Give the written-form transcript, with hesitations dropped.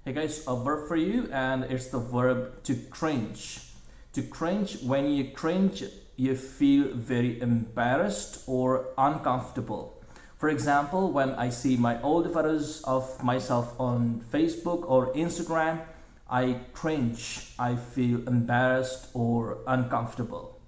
Hey guys, a verb for you, and it's the verb to cringe. To cringe, when you cringe, you feel very embarrassed or uncomfortable. For example, when I see my old photos of myself on Facebook or Instagram, I cringe. I feel embarrassed or uncomfortable.